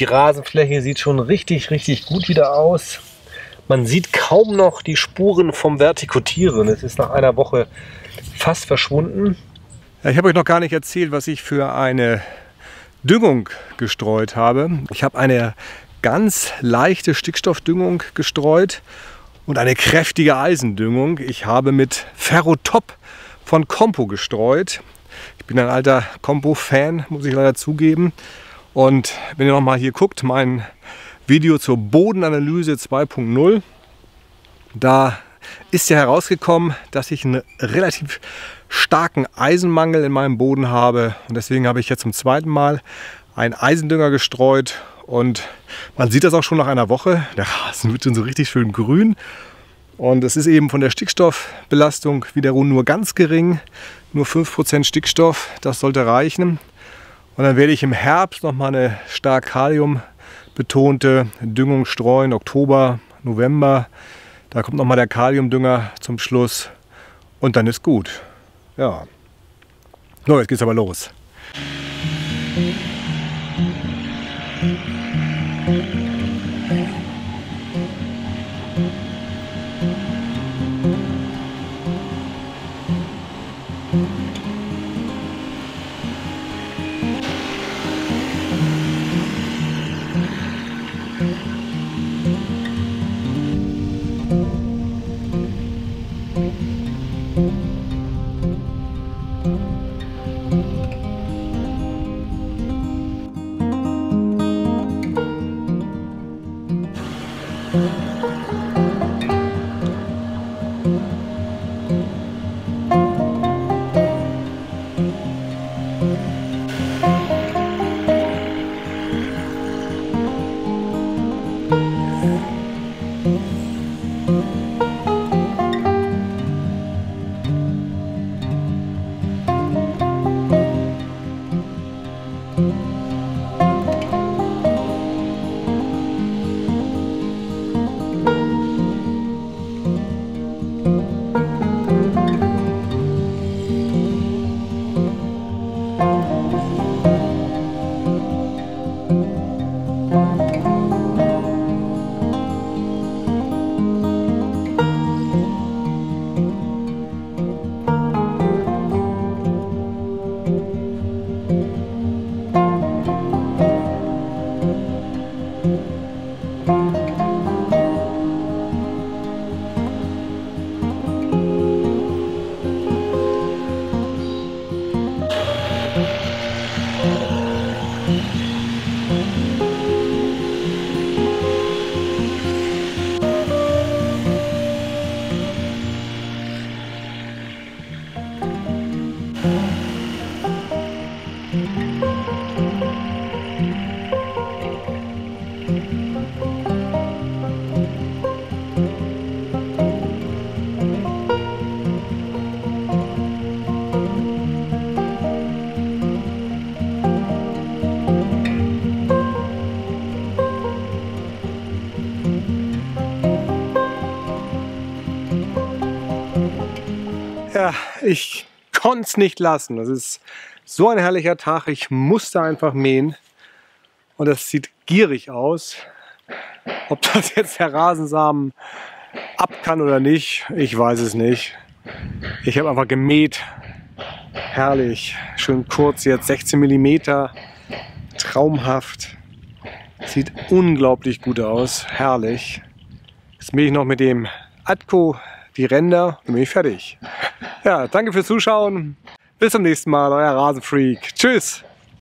Die Rasenfläche sieht schon richtig, richtig gut wieder aus. Man sieht kaum noch die Spuren vom Vertikutieren. Es ist nach einer Woche fast verschwunden. Ja, ich habe euch noch gar nicht erzählt, was ich für eine Düngung gestreut habe. Ich habe eine ganz leichte Stickstoffdüngung gestreut und eine kräftige Eisendüngung. Ich habe mit Ferrotop von Compo gestreut. Ich bin ein alter Compo-Fan, muss ich leider zugeben. Und wenn ihr noch mal hier guckt, mein Video zur Bodenanalyse 2.0, da ist ja herausgekommen, dass ich einen relativ starken Eisenmangel in meinem Boden habe. Und deswegen habe ich jetzt zum zweiten Mal einen Eisendünger gestreut. Und man sieht das auch schon nach einer Woche. Der Rasen wird schon so richtig schön grün. Und es ist eben von der Stickstoffbelastung wiederum nur ganz gering. Nur 5% Stickstoff, das sollte reichen. Und dann werde ich im Herbst nochmal eine stark kaliumbetonte Düngung streuen. Oktober, November. Da kommt nochmal der Kaliumdünger zum Schluss. Und dann ist gut. Ja. So, jetzt geht's aber los. Ja, ich konnte es nicht lassen. Das ist so ein herrlicher Tag. Ich musste einfach mähen. Und das sieht gierig aus. Ob das jetzt der Rasensamen ab kann oder nicht, ich weiß es nicht. Ich habe einfach gemäht. Herrlich. Schön kurz jetzt, 16 mm. Traumhaft. Sieht unglaublich gut aus. Herrlich. Jetzt mähe ich noch mit dem Atco die Ränder und bin ich fertig. Ja, danke fürs Zuschauen. Bis zum nächsten Mal, euer Rasenfreak. Tschüss.